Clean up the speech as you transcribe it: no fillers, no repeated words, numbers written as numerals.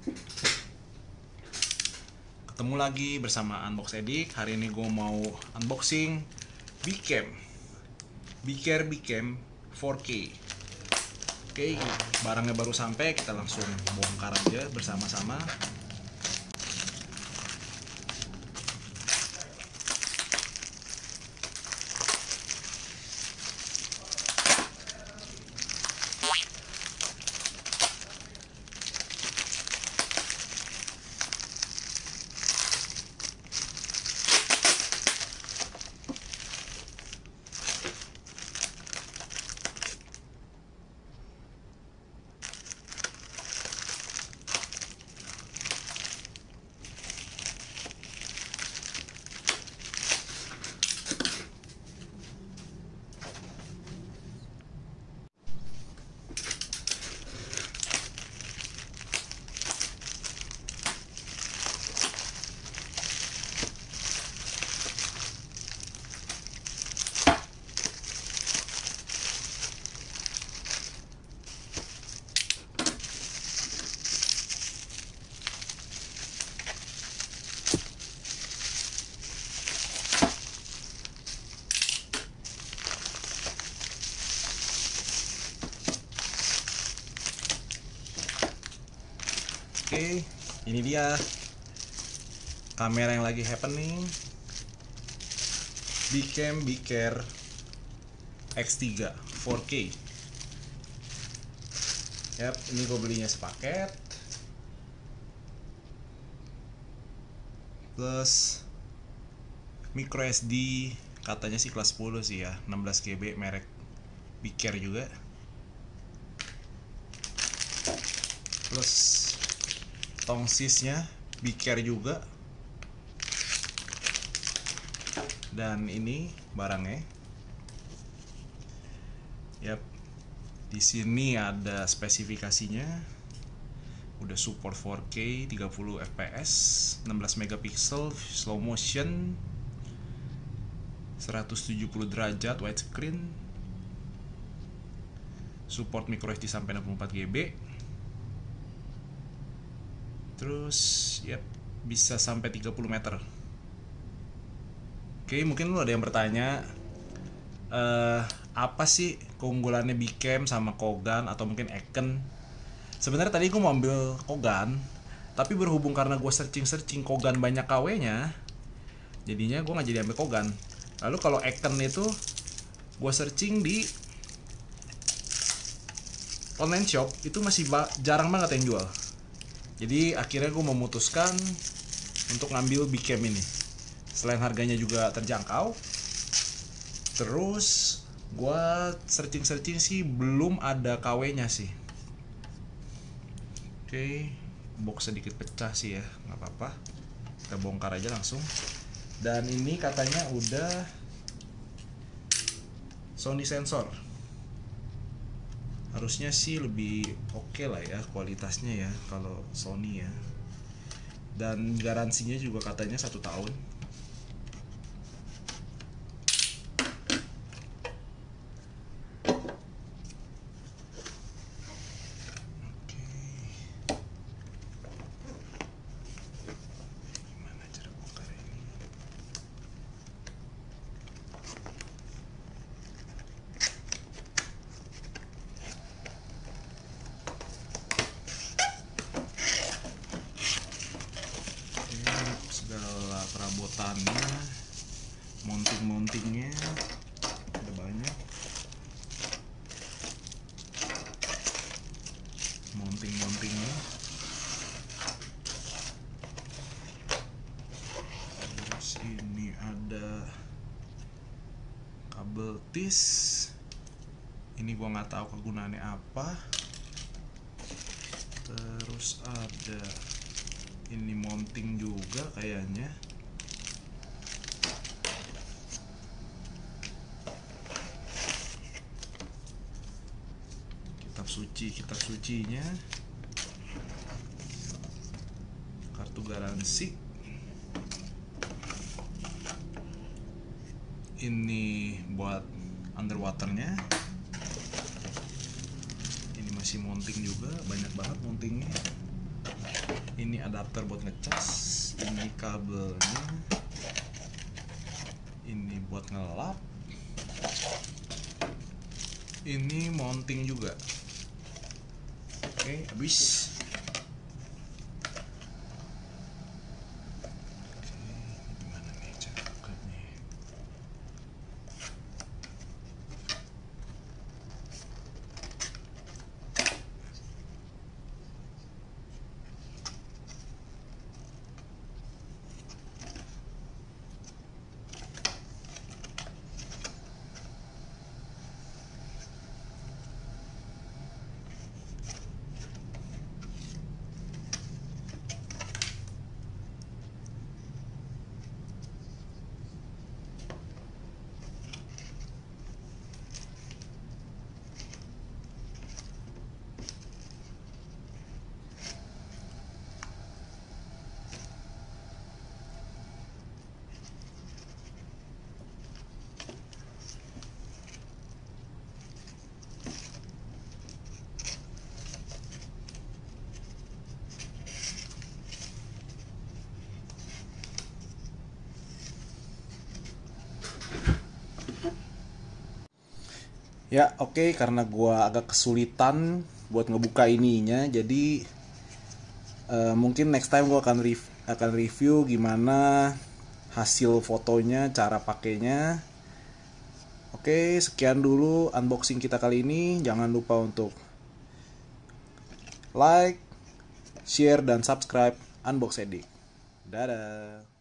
Ketemu lagi bersama Unbox Edik. Hari ini gue mau unboxing Bicam Bicam 4K. Oke, barangnya baru sampai, kita langsung bongkar aja bersama-sama. Oke, ini dia kamera yang lagi happening, Bicam X3 4K. Yap, ini gue belinya sepaket plus micro SD, katanya sih kelas 10 sih ya, 16 GB, merek Bicam juga, plus tongsisnya Bicam juga. Dan ini barangnya. Yap. Di sini ada spesifikasinya. Udah support 4K 30 fps, 16 megapiksel, slow motion, 170 derajat widescreen, support micro SD sampai 64 GB. Terus ya bisa sampai 30 meter. Oke, mungkin lu ada yang bertanya, apa sih keunggulannya Bicam sama Kogan atau mungkin Eken? Sebenarnya tadi gue mau ambil Kogan, tapi berhubung karena gue searching Kogan banyak KW-nya, jadinya gue nggak jadi ambil Kogan. Lalu kalau Eken itu gue searching di online shop itu masih jarang banget yang jual. Jadi akhirnya gue memutuskan untuk ngambil Bicam ini. Selain harganya juga terjangkau, terus gue searching sih belum ada KW-nya sih. Oke, box sedikit pecah sih ya, nggak apa-apa. Kita bongkar aja langsung. Dan ini katanya udah Sony sensor. Harusnya sih lebih oke lah ya kualitasnya ya kalau Sony ya. Dan garansinya juga katanya 1 tahun. Oke. Gimana cara bongkar ini? Segala perabotannya, mountingnya ada banyak. Mountingnya, terus ini ada kabel tis. Ini gua nggak tahu kegunaannya apa. Terus ada ini mounting juga kayaknya. Kitab sucinya, kartu garansi, ini buat underwaternya, ini masih mounting juga, banyak banget mountingnya. ini adapter buat ngecas, ini kabelnya, ini buat ngelap, ini mounting juga. Oke, habis. Gimana nih cara bukanya? Ya, oke, karena gua agak kesulitan buat ngebuka ininya, jadi mungkin next time gua akan review gimana hasil fotonya, cara pakainya. Oke, sekian dulu unboxing kita kali ini. Jangan lupa untuk like, share, dan subscribe Unbox Edik. Dadah.